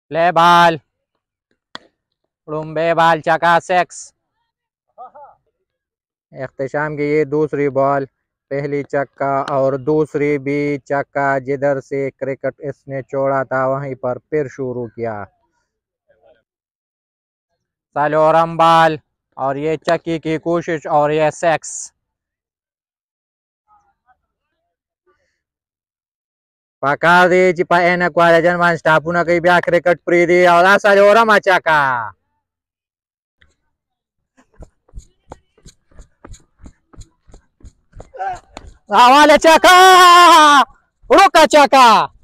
Play ball, रुम्बे ball, चका six. Ikhtisham की ये दूसरी बॉल, पहली चक्का और दूसरी भी चक्का। जिधर से क्रिकेट इसने छोड़ा था वहीं पर फिर शुरू किया। सलोरम बॉल और ये चक्की की कोशिश और ये six. Pakadi pa enak wala dyan man stapu na kay biya cricket pretty wala sa lora machaka. Wala chaka! Uruka chaka!